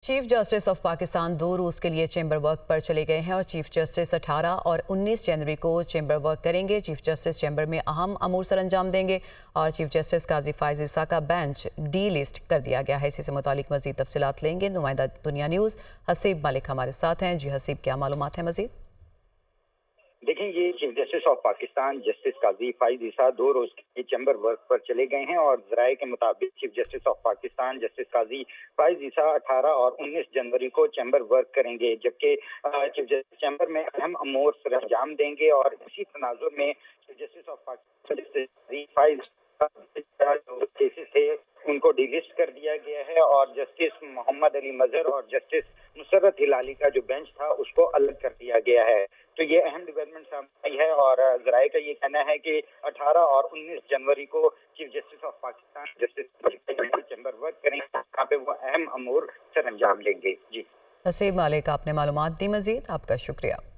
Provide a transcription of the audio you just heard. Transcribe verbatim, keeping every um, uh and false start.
Chief justice of Pakistan दो रोज़ के लिए चैम्बर वर्क पर चले गए हैं और चीफ जस्टिस अठारह और उन्नीस जनवरी को चैम्बर वर्क करेंगे। चीफ जस्टिस चैम्बर में अहम अमूर सर अंजाम देंगे और चीफ जस्टिस काजी फाइज ईसा का बेंच डी लिस्ट कर दिया गया है। इसी से मुतालिक मजीद तफसीलात लेंगे नुमाइंदा दुनिया न्यूज़ हसीब मलिक हमारे साथ हैं। जी हसीब, क्या मालूमात है मजीद? देखें, ये chief justice of Pakistan justice Qazi Faez Isa दो रोज के चैम्बर वर्क पर चले गए हैं और जराये के मुताबिक chief justice of Pakistan justice Qazi Faez Isa अठारह और उन्नीस जनवरी को चैम्बर वर्क करेंगे, जबकि चीफ जस्टिस चैम्बर में अहम अमूर सर अंजाम देंगे। और इसी तनाजुर में chief justice of Pakistan justice Qazi Faez जो केसेस थे उनको डिलिस्ट कर दिया गया है और जस्टिस मोहम्मद अली मजहर और जस्टिस नुसरत हिलाली का जो बेंच था उसको अलग कर दिया गया है। तो ये अहम डेवलपमेंट सामने आई है और जराये का ये कहना है कि अठारह और उन्नीस जनवरी को chief justice of Pakistan justice chamber work करेंगे, जहाँ पे वो अहम अमूर सर अंजाम लेंगे। जी हसीब मलिक, आपने मालूमात दी। मजीद आपका शुक्रिया।